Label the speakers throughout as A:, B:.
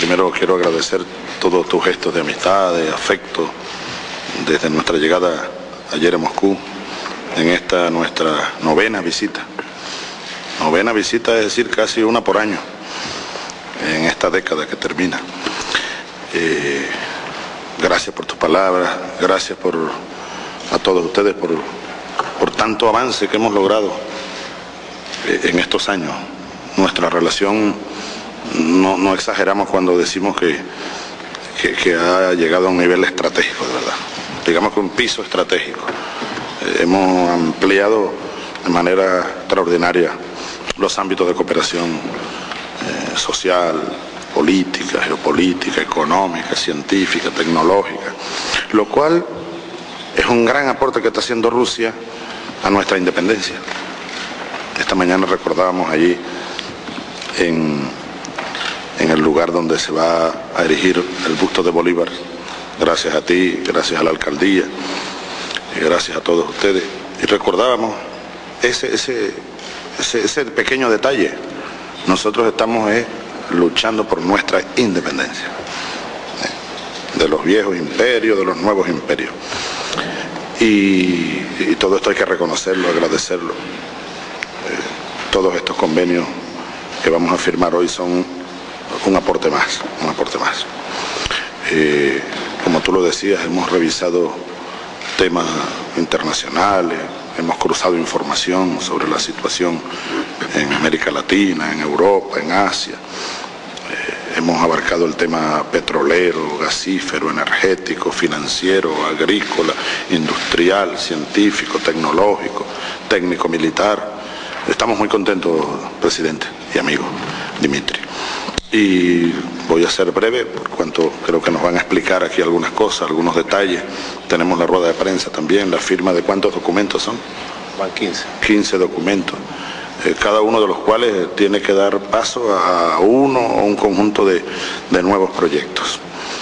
A: Primero quiero agradecer todos tus gestos de amistad, de afecto, desde nuestra llegada ayer a Moscú, en esta nuestra novena visita. Novena visita, es decir, casi una por año, en esta década que termina. Gracias por tus palabras, gracias a todos ustedes por tanto avance que hemos logrado en estos años. Nuestra relación, no exageramos cuando decimos que ha llegado a un nivel estratégico, de verdad. Digamos que un piso estratégico. Hemos ampliado de manera extraordinaria los ámbitos de cooperación social, política, geopolítica, económica, científica, tecnológica, lo cual es un gran aporte que está haciendo Rusia a nuestra independencia. Esta mañana recordábamos allí en el lugar donde se va a erigir el busto de Bolívar, gracias a ti, gracias a la alcaldía, y gracias a todos ustedes, y recordábamos ese pequeño detalle. Nosotros estamos luchando por nuestra independencia, de los viejos imperios, de los nuevos imperios, y todo esto hay que reconocerlo, agradecerlo. Todos estos convenios que vamos a firmar hoy son un aporte más, un aporte más. Como tú lo decías, hemos revisado temas internacionales, hemos cruzado información sobre la situación en América Latina, en Europa, en Asia. Hemos abarcado el tema petrolero, gasífero, energético, financiero, agrícola, industrial, científico, tecnológico, técnico-militar. Estamos muy contentos, presidente y amigo Dmitry. Y voy a ser breve, por cuanto creo que nos van a explicar aquí algunas cosas, algunos detalles. Tenemos la rueda de prensa también, la firma de ¿cuántos documentos son?
B: Van 15.
A: 15 documentos, cada uno de los cuales tiene que dar paso a uno o un conjunto de nuevos proyectos.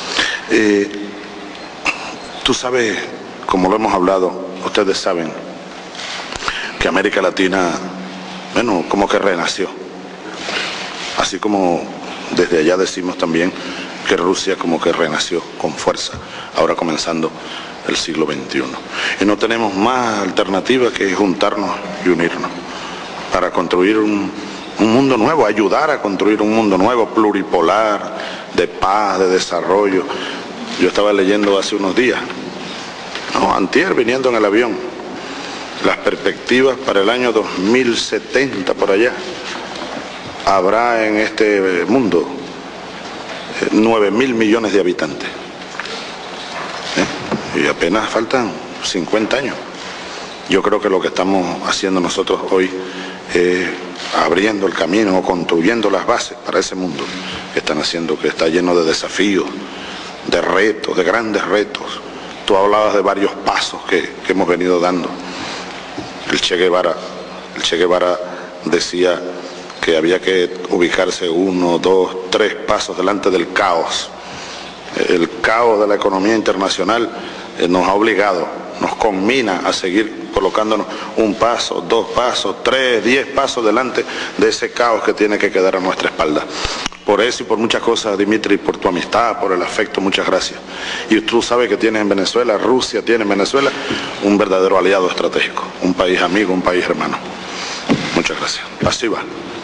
A: Tú sabes, como lo hemos hablado, ustedes saben que América Latina, bueno, como que renació. Así como desde allá decimos también que Rusia como que renació con fuerza, ahora comenzando el siglo XXI. Y no tenemos más alternativa que juntarnos y unirnos para construir un mundo nuevo, ayudar a construir un mundo nuevo, pluripolar, de paz, de desarrollo. Yo estaba leyendo hace unos días, antier, viniendo en el avión, las perspectivas para el año 2070 por allá. Habrá en este mundo 9.000 millones de habitantes. Y apenas faltan 50 años. Yo creo que lo que estamos haciendo nosotros hoy es abriendo el camino o construyendo las bases para ese mundo que están haciendo, que está lleno de desafíos, de retos, de grandes retos. Tú hablabas de varios pasos que hemos venido dando. El Che Guevara decía que había que ubicarse 1, 2, 3 pasos delante del caos. El caos de la economía internacional nos ha obligado, nos conmina a seguir colocándonos 1 paso, 2 pasos, 3, 10 pasos delante de ese caos que tiene que quedar a nuestra espalda. Por eso y por muchas cosas, Dmitry, por tu amistad, por el afecto, muchas gracias. Y tú sabes que tienes en Venezuela, Rusia tiene en Venezuela, un verdadero aliado estratégico, un país amigo, un país hermano. Muchas gracias. Así va.